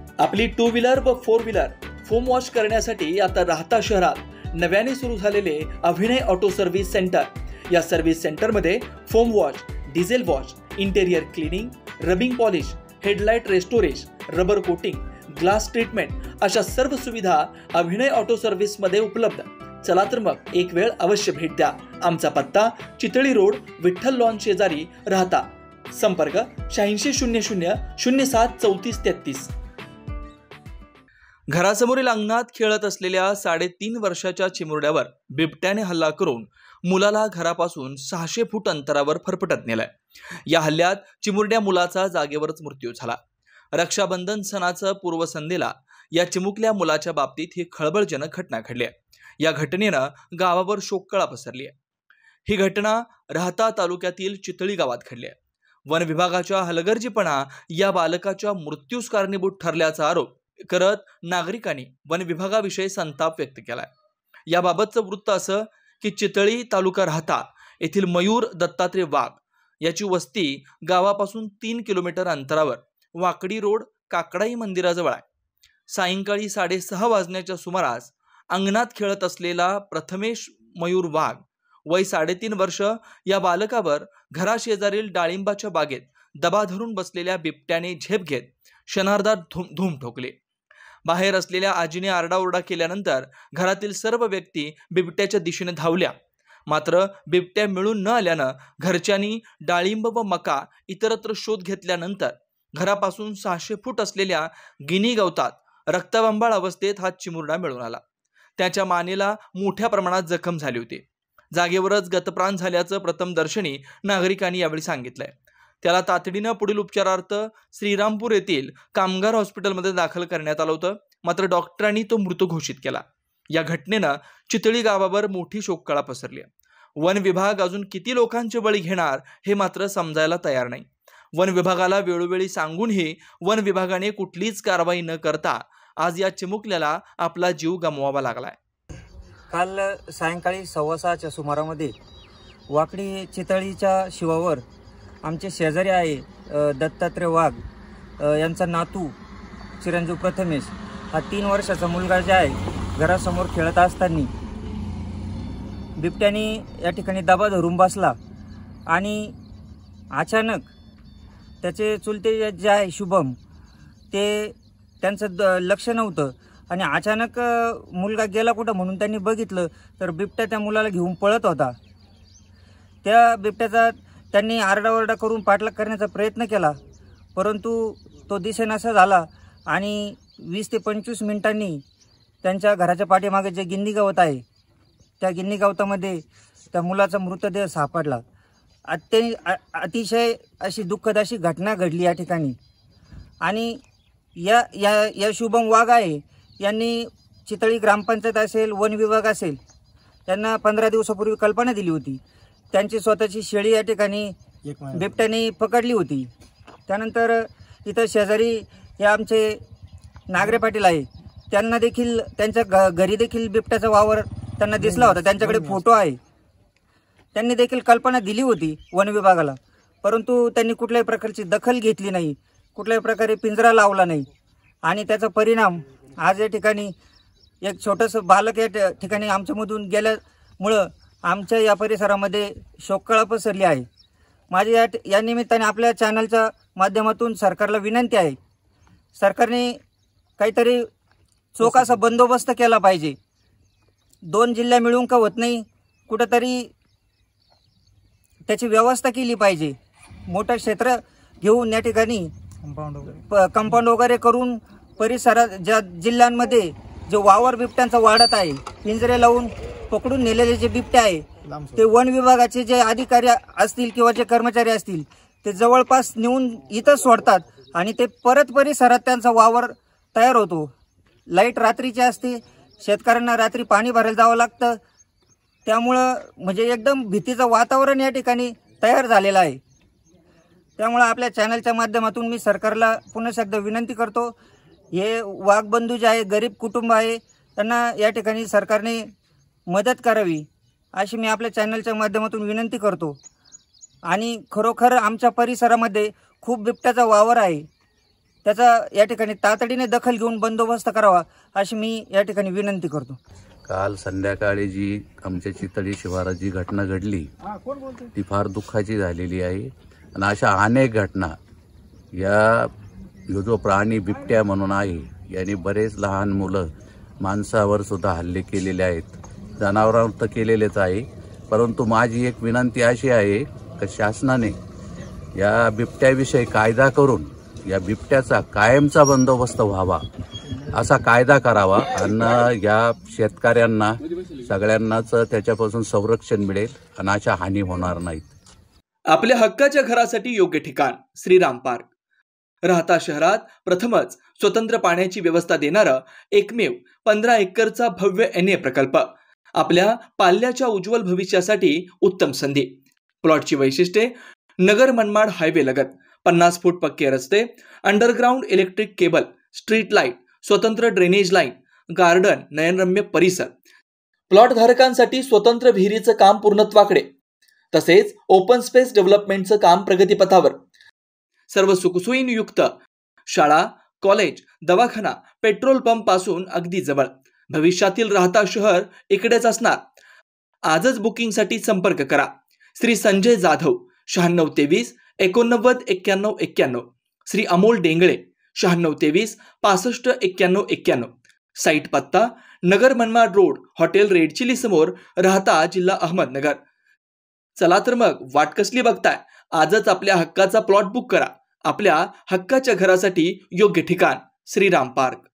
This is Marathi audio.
आपली टू व्हीलर व फोर व्हीलर फोम वॉश करण्यासाठी आता राहता शहरात नव्याने सुरू झालेले अभिनय ऑटो सर्व्हिस सेंटर। या सर्व्हिस सेंटरमध्ये foam wash, diesel wash, interior cleaning, rubbing polish, headlight restoration, rubber coating, glass treatment अशा सर्व सुविधा अभिनय ऑटो सर्व्हिस मध्ये उपलब्ध। चला तर मग एक वेळ अवश्य भेट द्या। आमचा पत्ता चितळी रोड, विठ्ठल लॉन शेजारी, राहता। संपर्क 8600 07 34 33। घरासमोरील अंगणात खेळत असलेल्या 3.5 वर्षाच्या चिमुरड्यावर बिबट्याने हल्ला करून मुलाला घरापासून 600 फूट अंतरावर फरफटत नेलाय। या हल्ल्यात चिमुरड्या मुलाचा जागेवरच मृत्यू झाला। रक्षाबंधन सणाच्या पूर्वसंध्येला या चिमुकल्या मुलाच्या बाबतीत ही खळबळजनक घटना घडली आहे। या घटनेनं गावावर शोककळा पसरली आहे। ही घटना राहता तालुक्यातील चितळी गावात घडली आहे। वन विभागाच्या हलगर्जीपणा या बालकाच्या मृत्यूस कारणीभूत ठरल्याचा आरोप करत नागरिकांनी वन विभागाविषयी संताप व्यक्त केलाय। याबाबतचं वृत्त असं की चितळी तालुका राहता येथील मयूर दत्तात्रय वाघ याची वस्ती गावापासून 3 किलोमीटर अंतरावर वाकडी रोड काकडाई मंदिराजवळ आहे। सायंकाळी 6:30 वाजण्याच्या सुमारास अंगणात खेळत असलेला प्रथमेश मयूर वाघ वय 3.5 वर्ष या बालकावर घराशेजारील डाळिंबाच्या बागेत दबा धरून बसलेल्या बिबट्याने झेप घेत क्षणार्धात धूम ठोकले। बाहेर असलेल्या आजीने आरडाओरडा केल्यानंतर घरातील सर्व व्यक्ती बिबट्याच्या दिशेने धावल्या। मात्र बिबट्या मिळून न आल्यानं घरच्यांनी डाळिंब व मका इतरत्र शोध घेतल्यानंतर घरापासून 600 फूट असलेल्या गिनी गवतात रक्तबंबाळ अवस्थेत हा चिमुरडा मिळून आला। त्याच्या मानेला मोठ्या प्रमाणात जखम झाली होती। जागेवरच गतप्राण झाल्याचं प्रथमदर्शनी नागरिकांनी यावेळी सांगितलंय। त्याला तातडीनं पुढील उपचारार्थ श्रीरामपूर येथील कामगार हॉस्पिटलमध्ये दाखल करण्यात आलं होतं। मात्र डॉक्टरांनी तो मृत घोषित केला। या घटनेनं चितळी गावावर मोठी शोककळा पसरली आहे। वन विभाग अजून किती लोकांचे बळी घेणार हे मात्र समजायला तयार नाही। वन विभागाला वेळोवेळी सांगूनही वन विभागाने कुठलीच कारवाई न करता आज या चिमुकल्याला आपला जीव गमवावा लागलाय। काल सायंकाळी 6:15च्या सुमारामध्ये वाकडी चितळीच्या शिवावर आमचे शेजारी आहे दत्तात्रय वाघ यांचा नातू चिरंजीव प्रथमेश हा 3 वर्षाचा मुलगा जे आहे घरासमोर खेळत असताना बिबट्याने या ठिकाणी दबा धरून बसला आणि अचानक त्याचे चुलते जे आहे शुभम ते त्यांचं लक्ष नव्हतं आणि अचानक मुलगा गेला कुठं म्हणून त्यांनी बघितलं तर बिबट्या त्या मुलाला घेऊन पळत होता। त्या बिबट्याचा त्यांनी आरडाओरडा करून पाठलाग करण्याचा प्रयत्न केला, परंतु तो दिसेनासा झाला आणि 20 ते 25 मिनिटांनी त्यांच्या घराच्या पाठीमागे जे गिन्नी गवत आहे त्या गिन्नी गवतामध्ये त्या मुलाचा मृतदेह सापडला। अतिशय अशी दुःखद अशी घटना घडली या ठिकाणी। आणि या शुभम वाघ आहे यांनी चितळी ग्रामपंचायत असेल, वन विभाग असेल, त्यांना 15 दिवसापूर्वी कल्पना दिली होती। त्यांची स्वतःची शेळी या ठिकाणी बिबट्याने पकडली होती। त्यानंतर इथं शेजारी हे आमचे नागरे पाटील आहे, त्यांना देखील त्यांच्या घरी देखील बिबट्याचा वावर त्यांना दिसला होता, त्यांच्याकडे फोटो आहे। त्यांनी देखील कल्पना दिली होती वन विभागाला, परंतु त्यांनी कुठल्याही प्रकारची दखल घेतली नाही, कुठल्याही प्रकारे पिंजरा लावला नाही आणि त्याचा परिणाम आज या ठिकाणी एक छोटंसं बालक या ठिकाणी आमच्यामधून गेल्यामुळं आमच्या या परिसरामध्ये शोककळा पसरली आहे। माझी या निमित्ताने आपल्या चॅनलच्या माध्यमातून सरकारला विनंती आहे, सरकारने काहीतरी चोख असा बंदोबस्त केला पाहिजे। 2 जिल्हा मिळून का होत नाही, कुठंतरी त्याची व्यवस्था केली पाहिजे। मोठं क्षेत्र घेऊन या ठिकाणी कंपाऊंड वगैरे करून परिसरात ज्या जिल्ह्यांमध्ये जो वावर बिबट्यांचा वाढत आहे, पिंजरे लावून पकडून नेलेले जे बिबटे आहे ते वन विभागाचे जे अधिकारी असतील किंवा जे कर्मचारी असतील ते जवळपास नेऊन इथं सोडतात आणि ते परत परिसरात त्यांचा वावर तयार होतो। लाईट रात्रीची असते, शेतकऱ्यांना रात्री पाणी भरायला जावं लागतं, त्यामुळं म्हणजे एकदम भीतीचं वातावरण या ठिकाणी तयार झालेलं आहे। त्यामुळं आपल्या चॅनलच्या माध्यमातून मी सरकारला पुन्हा एकदा विनंती करतो, हे वाघबंधू जे आहे गरीब कुटुंब आहे त्यांना या ठिकाणी सरकारने मदत करावी अशी मी आपल्या चॅनलच्या माध्यमातून विनंती करतो। आणि खरोखर आमच्या परिसरामध्ये खूप बिबट्याचा वावर आहे, त्याचा या ठिकाणी तातडीने दखल घेऊन बंदोबस्त करावा अशी मी या ठिकाणी विनंती करतो. काल संध्याकाळी जी आमच्या चितळी शिवारात जी घटना घडली ती फार दुःखाची झालेली आहे आणि अशा अनेक घटना या जो प्राणी बिबट्या म्हणून आहे याने बरेच लहान मुलं माणसावर सुद्धा हल्ले केलेले आहेत, जनावरांवर तर केलेलेच आहे. परंतु माझी एक विनंती अशी आहे की शासनाने या बिबट्याविषयी कायदा करून या बिबट्याचा कायमचा बंदोबस्त व्हावा, असा कायदा करावा आणि या शेतकऱ्यांना सगळ्यांनाच त्याच्यापासून संरक्षण मिळेल आणि अशा हानी होणार नाहीत. आपल्या हक्काच्या घरासाठी योग्य ठिकाण श्रीराम पार्क. राहता शहरात प्रथमच स्वतंत्र पाण्याची व्यवस्था देणारा एकमेव 15 एकरचा भव्य NA प्रकल्प. आपल्या पाल्याच्या उज्ज्वल भविष्यासाठी उत्तम संधी. प्लॉटची वैशिष्ट्ये: नगर मनमाड हायवे लगत 50 फूट पक्के रस्ते, underground electric cable, street light, स्वतंत्र ड्रेनेज लाईन, गार्डन, नयनरम्य परिसर. प्लॉट धारकांसाठी स्वतंत्र विहिरीचं काम पूर्णत्वाकडे, तसेच ओपन स्पेस डेव्हलपमेंटचं काम प्रगतीपथावर. सर्व सुखसोयींयुक्त शाळा, कॉलेज, दवाखाना, पेट्रोल पंप पासून अगदी जवळ. भविष्यातील राहता शहर इकडेच असणार. आजच बुकिंगसाठी संपर्क करा. श्री संजय जाधव 9623 89 91 91, श्री अमोल डेंगळे 9623 65 91 91. साईट पत्ता: Nagar Manmad road, hotel red chilli समोर, राहता, जिल्हा अहमदनगर. चला तर मग वाट कसली बघताय? आजच आपल्या हक्काचा प्लॉट बुक करा. आपल्या हक्काच्या घरासाठी योग्य ठिकाण श्रीराम पार्क.